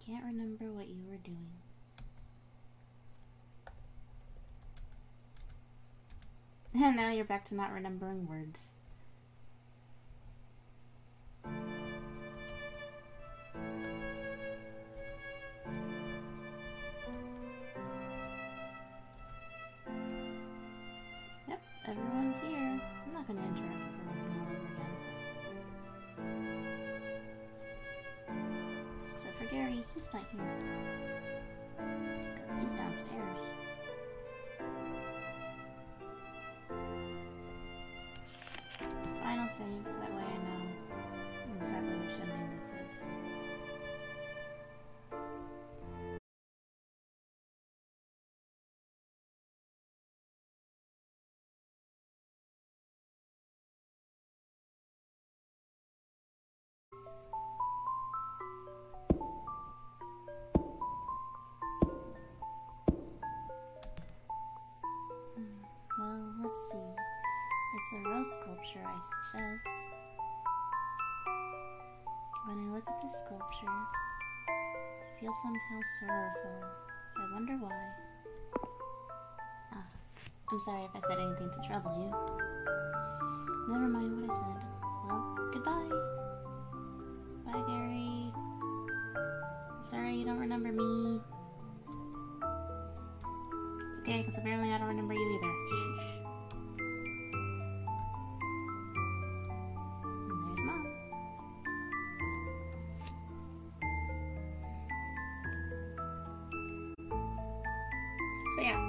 can't remember what you were doing. And now you're back to not remembering words. Yep, everyone's here. I'm not gonna interrupt for everything all over again. Except for Gary, he's not here. Because he's downstairs. Final save, so that way I know exactly which ending this is. Well, let's see. It's a rose sculpture, I suggest. When I look at this sculpture, I feel somehow sorrowful. I wonder why. I'm sorry if I said anything to trouble you. Never mind what I said. Well, goodbye. Bye, Gary. I'm sorry you don't remember me. It's okay, because apparently I don't remember you either. And there's Mom. So yeah.